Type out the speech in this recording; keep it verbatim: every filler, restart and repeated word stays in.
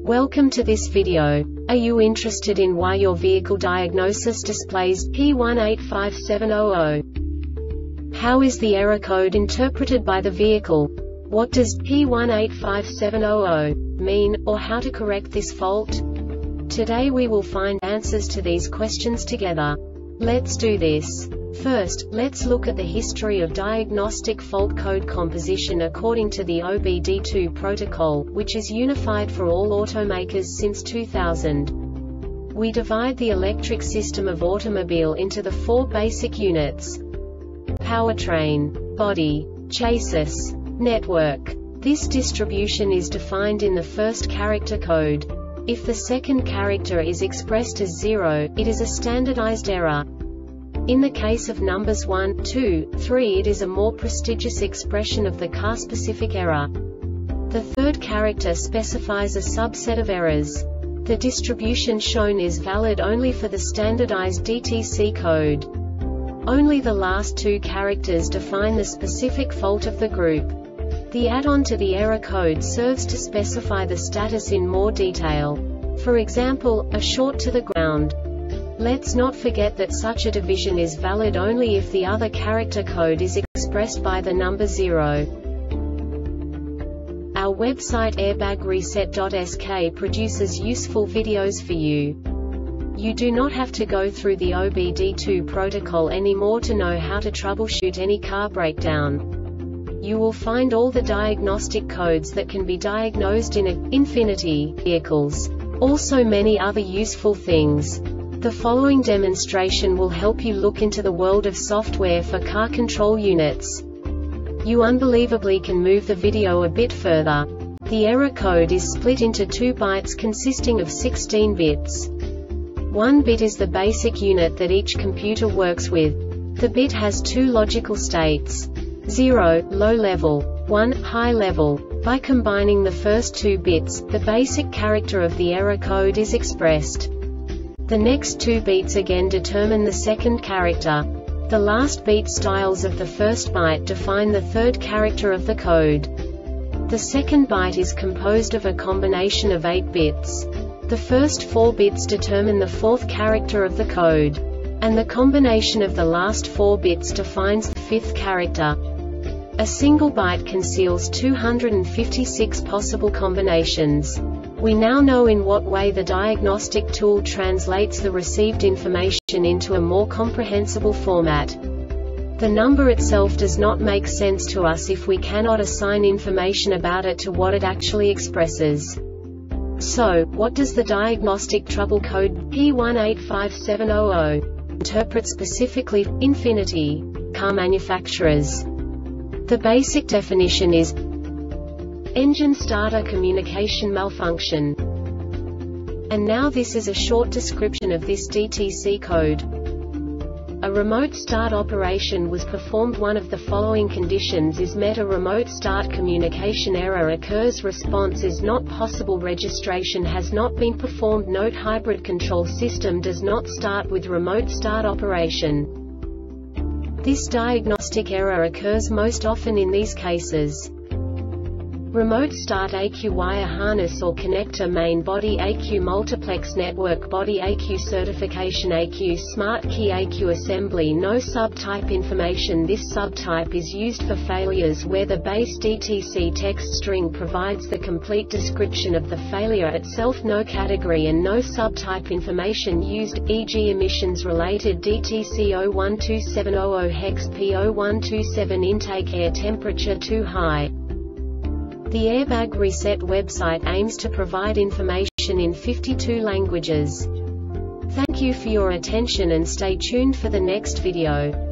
Welcome to this video. Are you interested in why your vehicle diagnosis displays P one eight five seven zero zero? How is the error code interpreted by the vehicle? What does P one eight five seven zero zero mean, or how to correct this fault? Today we will find answers to these questions together. Let's do this. First, let's look at the history of diagnostic fault code composition according to the O B D two protocol, which is unified for all automakers since two thousand. We divide the electric system of automobile into the four basic units: powertrain, body, chassis, network. This distribution is defined in the first character code. If the second character is expressed as zero, it is a standardized error. In the case of numbers one, two, three, it is a more prestigious expression of the car-specific error. The third character specifies a subset of errors. The distribution shown is valid only for the standardized D T C code. Only the last two characters define the specific fault of the group. The add-on to the error code serves to specify the status in more detail. For example, a short to the ground. Let's not forget that such a division is valid only if the other character code is expressed by the number zero. Our website airbag reset dot S K produces useful videos for you. You do not have to go through the O B D two protocol anymore to know how to troubleshoot any car breakdown. You will find all the diagnostic codes that can be diagnosed in a Infiniti vehicles. Also many other useful things. The following demonstration will help you look into the world of software for car control units. You unbelievably can move the video a bit further. The error code is split into two bytes consisting of sixteen bits. One bit is the basic unit that each computer works with. The bit has two logical states: zero, low level, one, high level. By combining the first two bits, the basic character of the error code is expressed. The next two beats again determine the second character. The last beat styles of the first byte define the third character of the code. The second byte is composed of a combination of eight bits. The first four bits determine the fourth character of the code. And the combination of the last four bits defines the fifth character. A single byte conceals two hundred fifty-six possible combinations. We now know in what way the diagnostic tool translates the received information into a more comprehensible format. The number itself does not make sense to us if we cannot assign information about it to what it actually expresses. So, what does the diagnostic trouble code P one eight five seven zero zero interpret specifically for Infiniti car manufacturers? The basic definition is engine starter communication malfunction. And now this is a short description of this D T C code. A remote start operation was performed. One of the following conditions is met: a remote start communication error occurs, response is not possible, registration has not been performed, note hybrid control system does not start with remote start operation. This diagnostic error occurs most often in these cases: remote start A Q wire harness or connector, main body A Q multiplex, network body A Q certification A Q smart key A Q assembly. No subtype information. This subtype is used for failures where the base D T C text string provides the complete description of the failure itself. No category and no subtype information used, for example emissions related D T C zero one two seven zero zero hex P zero one two seven, intake air temperature too high. The Airbag Reset website aims to provide information in fifty-two languages. Thank you for your attention and stay tuned for the next video.